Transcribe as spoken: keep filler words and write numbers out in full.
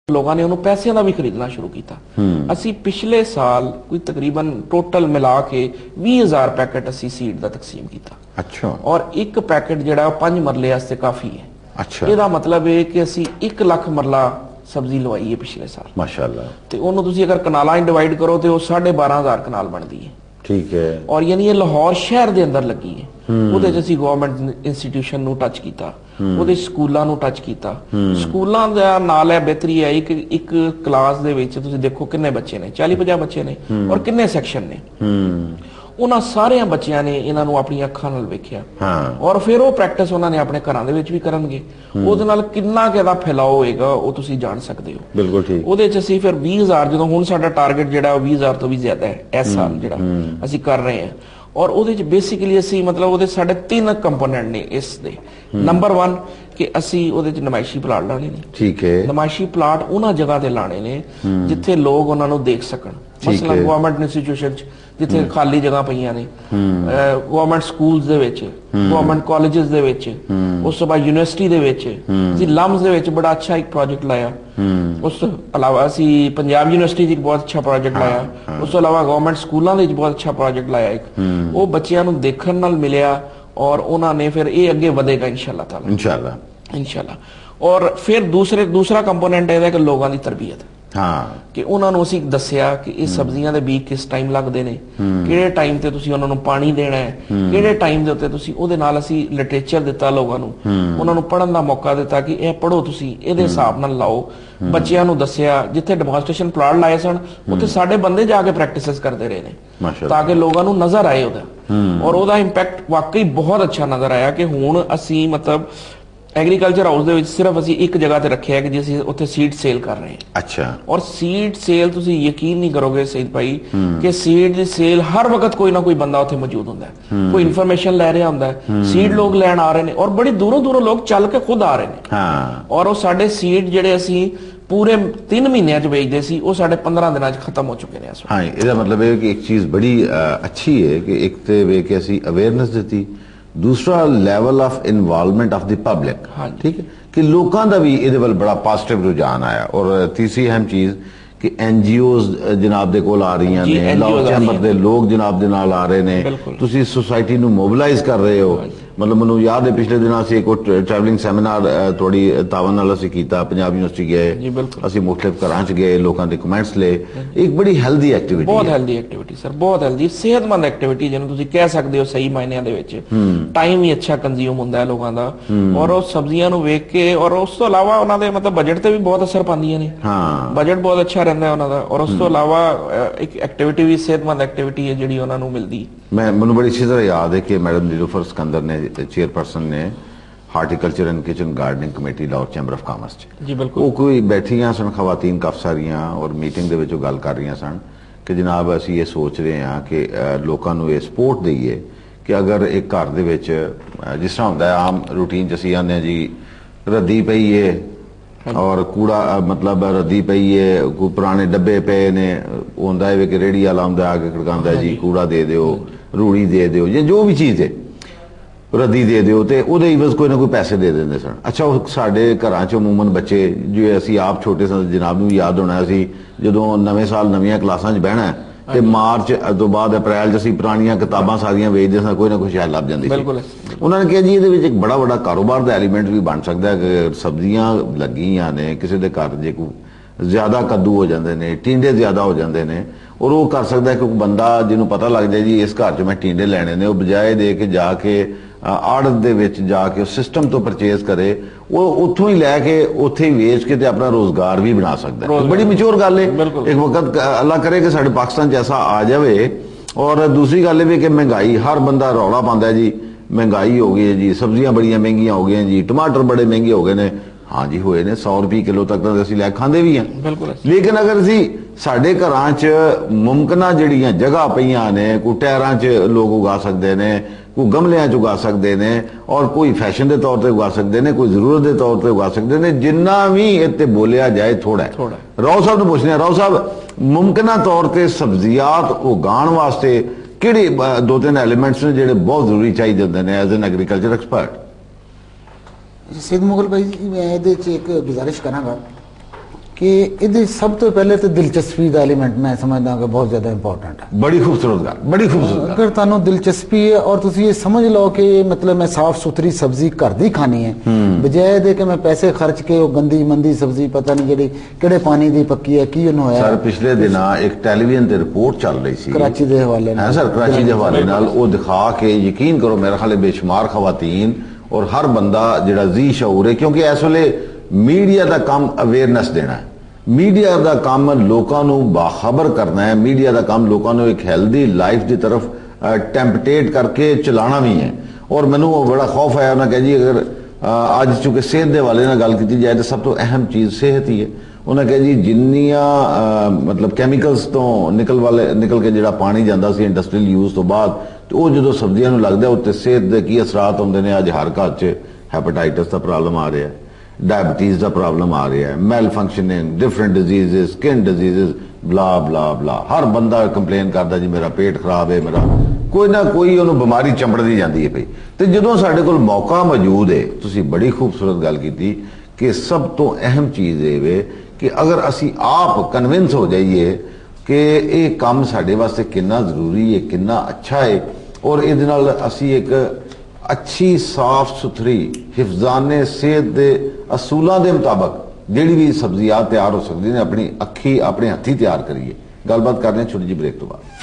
लोगों ने उन्होंने पैसों का भी खरीदना शुरू किया। असी पिछले साल कोई तकरीबन टोटल मिला के बीस हजार पैकेट असी सीड का तकसीम किया। अच्छा। और एक पैकेट जिहड़ा पांच मरले वास्ते काफी है। अच्छा। ਇਹਦਾ मतलब है कि असी एक लाख मरला सब्जी लवाई है पिछले साल माशाअल्लाह। ते ਉਹਨੂੰ ਤੁਸੀਂ अगर कनालां च डिवाइड करो तो साढ़े बारह हजार कनाल बनती है। ठीक है। और यानी ये लाहौर शहर के अंदर लगी है। ਉਹਦੇ 'ਚ ਅਸੀਂ ਗਵਰਨਮੈਂਟ ਇੰਸਟੀਟਿਊਸ਼ਨ ਨੂੰ ਟੱਚ ਕੀਤਾ, ਉਹਦੇ ਸਕੂਲਾਂ ਨੂੰ ਟੱਚ ਕੀਤਾ। ਸਕੂਲਾਂ ਦਾ ਨਾਲ ਹੈ ਬਿਹਤਰੀ ਹੈ ਕਿ ਇੱਕ ਕਲਾਸ ਦੇ ਵਿੱਚ ਤੁਸੀਂ ਦੇਖੋ ਕਿੰਨੇ ਬੱਚੇ ਨੇ, ਚਾਲੀ ਪੰਜਾਹ ਬੱਚੇ ਨੇ ਔਰ ਕਿੰਨੇ ਸੈਕਸ਼ਨ ਨੇ। ਉਹਨਾਂ ਸਾਰਿਆਂ ਬੱਚਿਆਂ ਨੇ ਇਹਨਾਂ ਨੂੰ ਆਪਣੀਆਂ ਅੱਖਾਂ ਨਾਲ ਵੇਖਿਆ ਔਰ ਫਿਰ ਉਹ ਪ੍ਰੈਕਟਿਸ ਉਹਨਾਂ ਨੇ ਆਪਣੇ ਘਰਾਂ ਦੇ ਵਿੱਚ ਵੀ ਕਰਨਗੇ। ਉਹਦੇ ਨਾਲ ਕਿੰਨਾ ਕਿ ਇਹਦਾ ਫੈਲਾਅ ਹੋਏਗਾ ਉਹ ਤੁਸੀਂ ਜਾਣ ਸਕਦੇ ਹੋ। ਬਿਲਕੁਲ ਠੀਕ। ਉਹਦੇ 'ਚ ਅਸੀਂ ਫਿਰ ਵੀਹ ਹਜ਼ਾਰ ਜਦੋਂ ਹੁਣ ਸਾਡਾ ਟਾਰਗੇਟ ਜਿਹੜਾ ਵੀਹ ਹਜ਼ਾਰ ਤੋਂ ਵੀ ਜ਼ਿਆਦਾ ਹੈ ਇਸ ਸਾਲ ਜਿਹੜਾ ਅਸੀਂ ਕਰ ਰਹੇ ਹਾਂ। और ਉਹਦੇ ਚ ਬੇਸਿਕਲੀ ਅਸੀਂ ਮਤਲਬ ਉਹਦੇ ਸਾਡੇ ਤਿੰਨ ਕੰਪੋਨੈਂਟ ਨੇ ਇਸ ਦੇ। ਨੰਬਰ ਇੱਕ ਕਿ ਅਸੀਂ ਉਹਦੇ ਚ ਨਮਾਇਸ਼ੀ ਪਲਾਟ ਲਾਣੇ ਨੇ। ਠੀਕ ਹੈ। ਨਮਾਇਸ਼ੀ ਪਲਾਟ ਉਹਨਾਂ ਜਗ੍ਹਾ ਤੇ ਲਾਣੇ ਨੇ ਜਿੱਥੇ ਲੋਕ ਉਹਨਾਂ ਨੂੰ ਦੇਖ ਸਕਣ। ਮਸਲਾ ਗਵਰਨਮੈਂਟ ਇੰਸਟੀਟਿਊਸ਼ਨ ਚ ਜਿੱਥੇ ਖਾਲੀ ਜਗ੍ਹਾ ਪਈਆਂ ਨੇ, ਗਵਰਨਮੈਂਟ ਸਕੂਲਸ ਦੇ ਵਿੱਚ, ਗਵਰਨਮੈਂਟ ਕਾਲਜਸ ਦੇ ਵਿੱਚ, ਉਸ ਤੋਂ ਬਾਅਦ ਯੂਨੀਵਰਸਿਟੀ ਦੇ ਵਿੱਚ। ਅਸੀਂ ਲਮਸ ਦੇ ਵਿੱਚ ਬੜਾ ਅੱਛਾ ਇੱਕ ਪ੍ਰੋਜੈਕਟ ਲਾਇਆ। ਉਸ ਤੋਂ ਇਲਾਵਾ ਅਸੀਂ ਪੰਜਾਬ ਯੂਨੀਵਰਸਿਟੀ 'ਚ ਇੱਕ ਬਹੁਤ ਅੱਛਾ ਪ੍ਰੋਜੈਕਟ ਲਾਇਆ। ਉਸ ਤੋਂ ਇਲਾਵਾ ਗਵਰਨਮੈਂਟ ਸਕੂਲਾਂ ਦੇ ਵਿੱਚ ਬਹੁਤ ਅੱਛਾ ਪ੍ਰੋਜੈਕਟ ਲਾਇਆ ਇੱਕ। ਉਹ ਬੱਚਿਆਂ ਨੂੰ ਦੇਖਣ ਨਾਲ ਮਿਲਿਆ ਔਰ ਉਹਨਾਂ ਨੇ ਫਿਰ ਇਹ ਅੱਗੇ ਵਧੇਗਾ ਇਨਸ਼ਾਅੱਲਾ ਤਾਲਾ। ਇਨਸ਼ਾਅੱਲਾ ਇਨਸ਼ਾਅੱਲਾ। ਔਰ ਫਿਰ ਦੂਸਰੇ ਦੂਸਰਾ ਕੰਪੋਨੈਂਟ ਇਹਦਾ ਕਿ ਲੋਕਾਂ ਦੀ ਤਰਬੀਅਤ। हाँ कि उन्होंने असी दसिया कि इस सब्जियां दे बीज किस टाइम लगते हैं, किहड़े टाइम ते तुसी उन्होंने पानी देना है, किहड़े टाइम दे उत्ते तुसी उहदे नाल असी लिटरेचर दिता लोगों नूं, उन्होंने पढ़न दा मौका दिता कि यह पढ़ो तुसी इहदे हिसाब नाल लाओ। बच्चियां नूं दसिया जिथे डेमोन्स्ट्रेशन प्लाट लाए सन उत्थे साडे बंदे जाके प्रैक्टिस करते रहे ने ताकि लोगों नूं नजर आए उहदा। और उहदा इंपैक्ट वाकई बहुत अच्छा नजर आया कि हुण असी मतलब एग्रीकल्चर हाउस दे विच सिर्फ असी एक जगह ते रखे है कि जी उत्थे सीड सेल कर रहे हैं। अच्छा। और सीड सेल तुसी यकीन नहीं करोगे सईद भाई कि सीड दी सेल हर वक्त कोई ना कोई बंदा उत्थे मौजूद हुंदा है, कोई इन्फॉर्मेशन लै रहा हुंदा है, सीड लोग लैण आ रहे हैं और बड़ी दूरों दूरों लोग चल के खुद आ रहे हैं। हाँ। और वो साडे सीड जिहड़े असी पूरे तीन महीनों च बेचते सी वो साढ़े पंद्रह दिन खत्म हो चुके हैं। हाँ, इसका मतलब है कि एक चीज़ बड़ी अच्छी है कि एक तो वे कि असी अवेयरनेस दी, दूसरा level of involvement of the public. ठीक है कि लोगों का भी ये बड़ा पॉजिटिव रुझान आया। और तीसरी अहम चीज़ कि एन जी ओज जनाब दे कोल आ रही हैं, लाहौर चैंबर दे लोग जनाब दे नाल आ रहे हैं, तुसी सोसाइटी नूं मोबिलाइज कर रहे हो। मतलब मैं याद है पिछले दिन असीं एक ट्रैवलिंग सैमीनार थोड़ी तावन नाल असीं कीता, पंजाब यूनिवर्सिटी गए, असीं मुख्तलिफ घरां च गए, लोगों के कमेंट्स ले। एक बड़ी हेल्दी एक्टिविटी, बहुत हेल्दी एक्टिविटी सर, बहुत हेल्दी सेहतमंद एक्टिविटी जिन्हें तुसीं कह सकते हो सही मायने दे विच। टाइम ही अच्छा कंज्यूम हुंदा है लोगों का और उस सब्जियां नूं वेख के और उस तो इलावा उन्हां दे मतलब बजट ते भी बहुत असर पांदियां ने। हाँ, बजट बहुत अच्छा रहिंदा है उन्हां दा। और उस तो इलावा एक एक्टिविटी भी सेहतमंद एक्टिविटी है जिहड़ी उन्हां नूं मिलदी। मैं मैनूं बड़ी अच्छी तरह याद है कि मैडम नीलूफर सिकंदर ने चेयरपर्सन ने horticulture and kitchen gardening committee Lahore chamber of commerce जी बिल्कुल वो कोई बैठियां सन खवातीन काफी सारियां और मीटिंग दे विच गल कर रही सन कि जनाब असीं ये सोच रहे हैं कि लोगों को ये सपोर्ट दईए कि अगर एक घर दे विच जिस तरह हुंदा है आम रूटीन च असीं आने जी रद्दी पई है और कूड़ा मतलब रद्दी पई है, कोई पुराने डब्बे पे ने हुंदा है कि रेहड़ी वाला हुंदा आके खड़कांदा जी कूड़ा दे दिओ, रूड़ी दे दिओ या जो भी चीज़ है रद्दी दे दिओ ते ओहदे इवज कोई ना कोई पैसे दे देंदे सन। अच्छा वो साडे घरां च अमूमन बच्चे जो असीं आप छोटे सन जनाब नूं याद होना असीं जदों नवें साल नवीं क्लासां च बहना ते मार्च तो बाद अप्रैल च असीं पुरानियां किताबां सारियां वेचदे सन, कोई ना कोई शायद लभ जांदी सी। उन्होंने कहा जी ये एक बड़ा बड़ा कारोबार का एलीमेंट भी बन सकता है कि सब्जियां लगियां ने किसी के घर जे कोई ज्यादा कद्दू हो जाते हैं, टींडे ज्यादा हो जाते हैं और वो कर सकता है कि बंदा जिन्हों पता लग जाए जी इस घर च मैं टींडे लैने ने, बजाए दे के जाके आड़त दे विच जाके सिस्टम तो परचेज करे वो उतों ही लैके उत्थे ही वेच के अपना रोजगार भी बना सकता है। बड़ी मचूर गल है। एक वक्त अल्लाह करे कि साडे पाकिस्तान च ऐसा आ जाए। और दूसरी गल है कि महंगाई हर बंदा रौला पांदा है जी महंगाई हो गई है जी, सब्जियां बड़िया महंगियां हो गई हैं जी, टमाटर बड़े महंगे हो गए ने। हाँ जी होए ने सौ रुपये किलो तक तो असीं लै खांदे भी हैं। लेकिन अगर असीं साडे घरां च मुमकिन जिहड़ियां जगह पईयां ने, कोई टैरां च लोग उगा सकते हैं, कोई गमलियां च उगा सकते हैं और कोई फैशन के तौर पर उगा सकते हैं, कोई जरूरत के तौर पर उगा सकते हैं, जिन्ना भी इत्ते बोलिया जाए थोड़ा है। राव साहब नूं पुछने राव साहब मुमकिन तौर पर सब्जियात उगाण वास्ते किहड़े दो तीन एलीमेंट्स ने जिहड़े बहुत जरूरी चाहिए होंदे ने as an agriculture expert? Syed Mughal भाई जी मैं ये एक गुजारिश करांगा कि ਇਹਦੀ ਸਭ ਤੋਂ ਪਹਿਲੇ ਤੇ ਦਿਲਚਸਪੀ ਦਾ ਐਲੀਮੈਂਟ ਮੈਂ ਸਮਝਦਾ ਕਿ ਬਹੁਤ ਜ਼ਿਆਦਾ ਇੰਪੋਰਟੈਂਟ ਹੈ। ਬੜੀ ਖੂਬਸੂਰਤ ਗੱਲ, ਬੜੀ ਖੂਬਸੂਰਤ। ਅਗਰ ਤੁਹਾਨੂੰ ਦਿਲਚਸਪੀ ਹੈ ਔਰ ਤੁਸੀਂ ਇਹ ਸਮਝ ਲਓ ਕਿ ਮਤਲਬ ਮੈਂ ਸਾਫ਼ ਸੁਥਰੀ ਸਬਜ਼ੀ ਘਰ ਦੀ ਖਾਣੀ ਹੈ, ਬਜਾਏ ਦੇ ਕਿ ਮੈਂ ਪੈਸੇ ਖਰਚ ਕੇ ਉਹ ਗੰਦੀ ਮੰਦੀ ਸਬਜ਼ੀ ਪਤਾ ਨਹੀਂ ਜਿਹੜੀ ਕਿਹੜੇ ਪਾਣੀ ਦੀ ਪੱਕੀ ਹੈ ਕੀ ਉਹਨੂੰ ਹੋਇਆ। ਸਰ ਪਿਛਲੇ ਦਿਨਾਂ ਇੱਕ ਟੈਲੀਵਿਜ਼ਨ ਤੇ ਰਿਪੋਰਟ ਚੱਲ ਰਹੀ ਸੀ ਕਰਾਚੀ ਦੇ ਹਵਾਲੇ ਨਾਲ, ਸਰ ਕਰਾਚੀ ਦੇ ਹਵਾਲੇ ਨਾਲ, ਉਹ ਦਿਖਾ ਕੇ ਯਕੀਨ ਕਰੋ ਮੇਰੇ ਖਿਆਲ ਬੇਸ਼ੁਮਾਰ ਖਵਾਤੀਨ ਔਰ ਹਰ ਬੰਦਾ ਜਿਹੜਾ ਜੀ ਸ਼ਊਰ ਹੈ, ਕਿਉਂਕਿ ਇਸ ਵੇਲੇ ਮੀਡੀਆ ਦਾ ਕੰਮ ਅਵੇਅਰਨੈਸ ਦੇਣਾ ਹੈ, ਮੀਡੀਆ ਦਾ ਕੰਮ ਲੋਕਾਂ ਨੂੰ ਬਾਖਬਰ ਕਰਨਾ ਹੈ, ਮੀਡੀਆ ਦਾ ਕੰਮ ਲੋਕਾਂ ਨੂੰ ਇੱਕ ਹੈਲਦੀ ਲਾਈਫ ਦੀ ਤਰਫ ਟੈਂਪਟੇਟ ਕਰਕੇ ਚਲਾਣਾ ਵੀ ਹੈ। ਔਰ ਮੈਨੂੰ ਉਹ ਬੜਾ ਖੌਫ ਆਇਆ, ਉਹਨਾਂ ਕਹੇ ਜੀ ਅਗਰ ਅੱਜ ਚੁੱਕੇ ਸਿਹਤ ਦੇ ਹਵਾਲੇ ਨਾਲ ਗੱਲ ਕੀਤੀ ਜਾਏ ਤਾਂ ਸਭ ਤੋਂ ਅਹਿਮ ਚੀਜ਼ ਸਿਹਤ ਹੀ ਹੈ। ਉਹਨਾਂ ਕਹੇ ਜੀ ਜਿੰਨੀਆਂ ਮਤਲਬ ਕੈਮੀਕਲਸ ਤੋਂ ਨਿਕਲ ਵਾਲੇ ਨਿਕਲ ਕੇ ਜਿਹੜਾ ਪਾਣੀ ਜਾਂਦਾ ਸੀ ਇੰਡਸਟਰੀਅਲ ਯੂਜ਼ ਤੋਂ ਬਾਅਦ, ਤੇ ਉਹ ਜਦੋਂ ਸਬਜ਼ੀਆਂ ਨੂੰ ਲੱਗਦਾ ਉੱਤੇ ਸਿਹਤ ਦੇ ਕੀ ਅਸਰਾਤ ਹੁੰਦੇ ਨੇ। ਅੱਜ ਹਰ ਘਰ 'ਚ ਹੈਪੇਟਾਈਟਸ ਦਾ ਪ੍ਰੋਬਲਮ ਆ ਰਿਹਾ, डायबिटीज का प्रॉब्लम आ रहा है, malfunctioning, different diseases, skin diseases, blah blah बला। हर बंदा कंप्लेन करता जी मेरा पेट खराब है, मेरा कोई ना कोई उन्होंने बीमारी चंबड़ती जाती है पई। तो जो साढ़े कोल मौका मौजूद है, तुसी बड़ी खूबसूरत गल की कि सब तो अहम चीज़ ये कि अगर असी आप कन्विंस हो जाइए कि ये काम साढ़े वास्ते कितना जरूरी है, कितना अच्छा है, और ये नाल असी एक अच्छी साफ सुथरी हिफजाने सेहत के असूलों के मुताबिक जिहड़ी भी सब्जियां तैयार हो सकती ने अपनी अखी अपने हथी तैयार करिए। गलबात करने छोटी जी ब्रेक तो बाद।